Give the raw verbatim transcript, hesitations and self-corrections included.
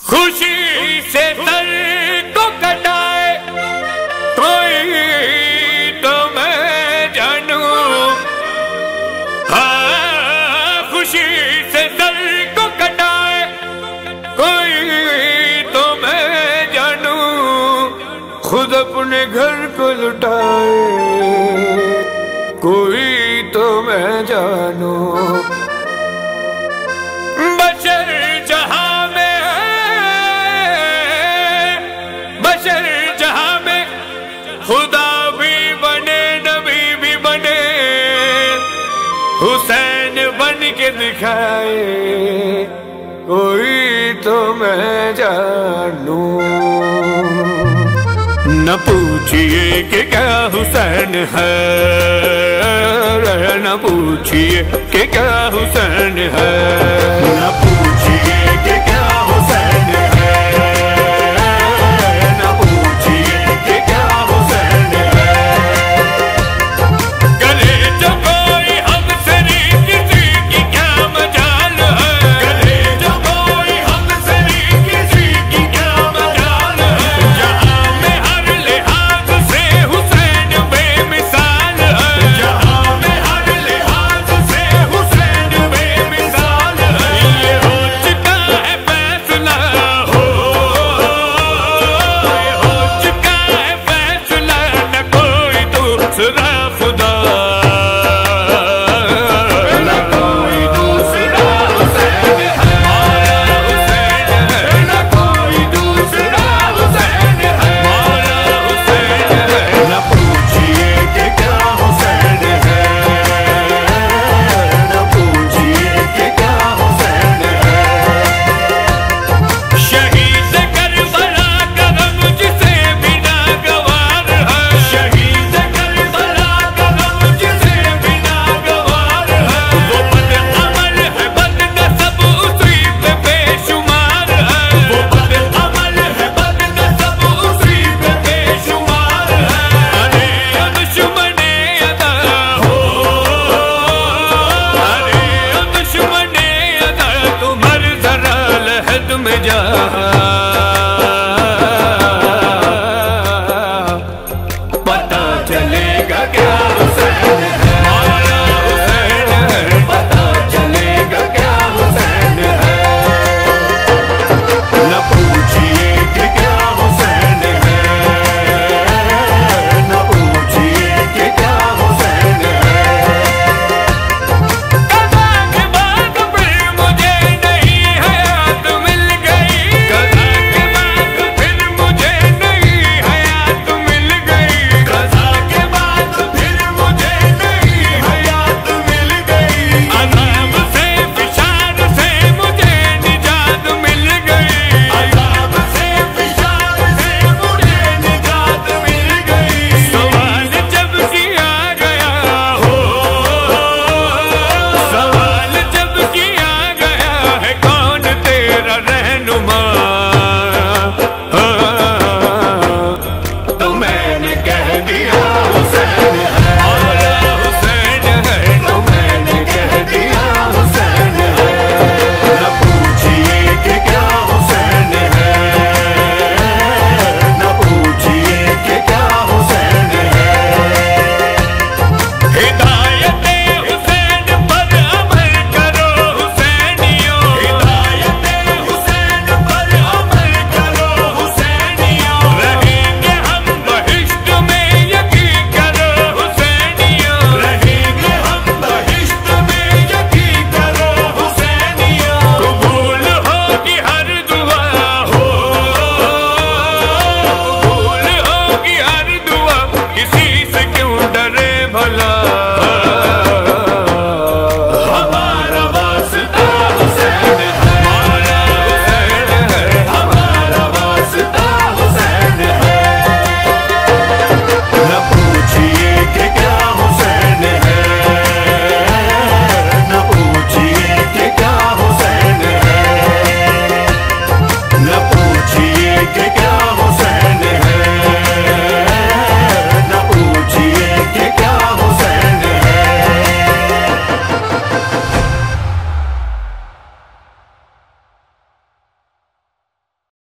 खुशी से सर को कटाए कोई तो मैं जानू। हाँ, खुशी से सर को कटाए कोई तो मैं जानू। खुद अपने घर को लुटाए कोई तो मैं जानू। बशर जहां में बशर जहां में खुदा भी बने नबी भी बने। हुसैन बन के दिखाए कोई तो मैं जानू। न पूछिए कि क्या हुसैन है, न पूछिए कि क्या हुसैन है।